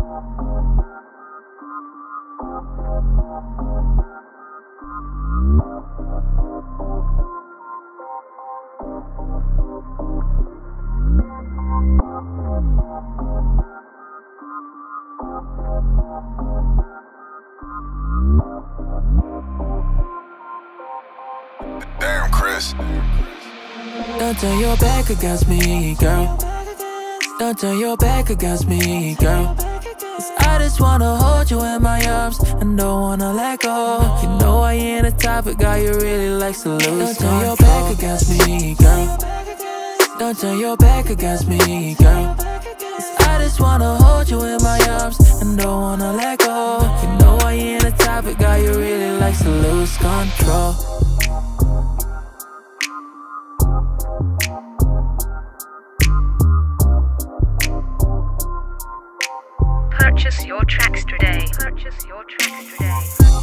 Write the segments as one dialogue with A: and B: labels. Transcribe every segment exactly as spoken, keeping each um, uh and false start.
A: Damn, Chris.
B: Don't turn your back against me, girl. Don't turn your back against me, girl. 'Cause I just wanna hold you in my arms and don't wanna let go. You know I ain't the type of guy you really likes to lose. Don't turn your back against me, girl. Don't turn your back against me, girl. 'Cause I just wanna hold you in my arms and don't wanna let go. You know I ain't the type of guy you really likes to lose control.
C: Purchase your tracks today. Purchase your tracks today.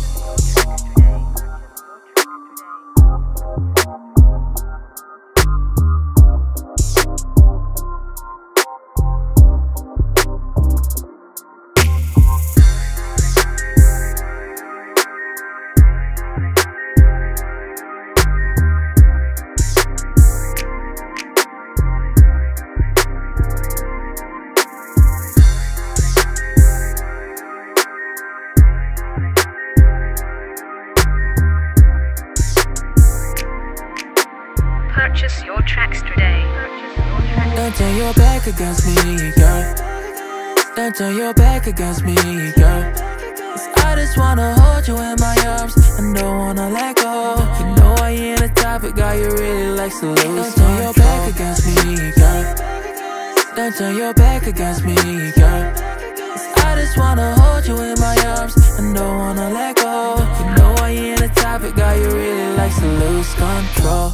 C: Purchase your tracks today.
B: Don't turn your back against me, girl. Don't turn your back against me, girl. 'Cause I just wanna hold you in my arms and don't wanna let go. You know I ain't the type of guy you really likes to lose. Don't turn your back against me, girl. Don't turn your back against me, girl. 'Cause I just wanna hold you in my arms and don't wanna let go. You know I ain't the type of guy you really likes to lose control.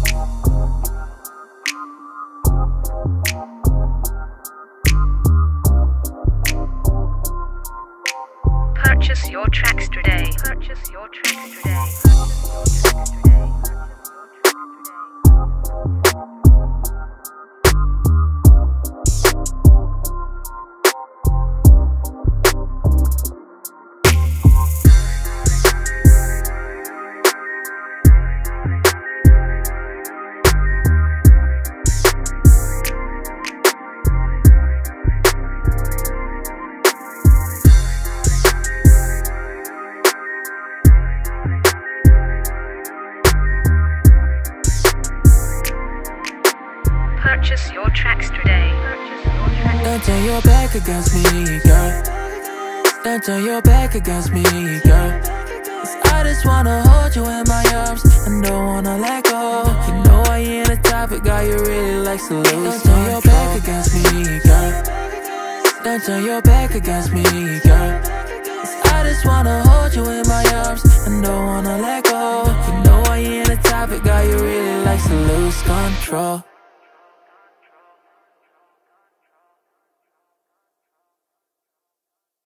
C: Purchase your tracks today. Purchase your tracks today. Purchase your tracks today.
B: Don't turn your back against me, girl. Don't turn your back against me, girl. 'Cause I just wanna hold you in my arms and don't wanna let go. You know I ain't the type of guy you really likes to lose. Don't turn your back against me, girl. Don't turn your back against me, girl. 'Cause I just wanna hold you in my arms and don't wanna let go. You know I ain't the type of guy you really likes to lose control.